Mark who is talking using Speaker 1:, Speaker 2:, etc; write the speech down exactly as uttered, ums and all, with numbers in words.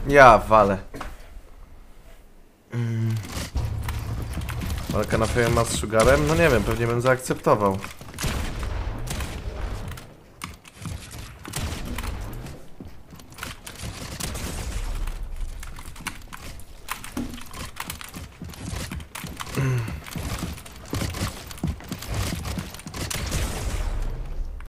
Speaker 1: Ja walę. Mm. Ale kanapę ma z sugarem? No nie wiem, pewnie bym zaakceptował.